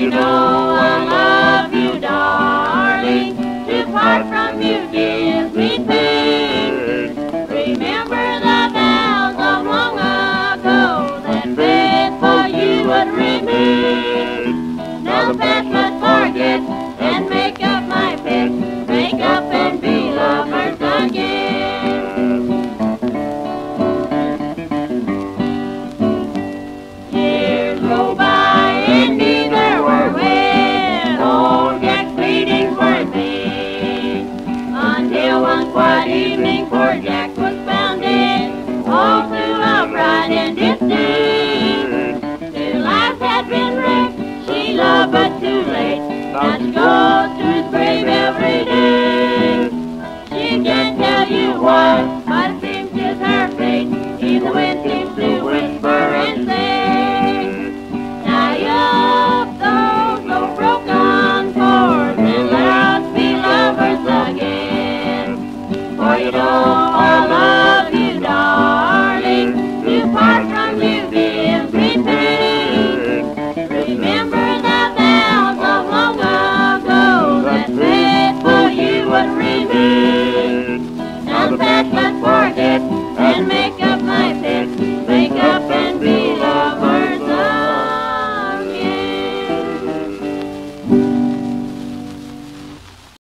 you know I love you, darling. To part from you gives me pain. Remember the vows of long ago that faith for you would remain. Now the past must forget and make up my pet. Make up and be lovers again. Years go by.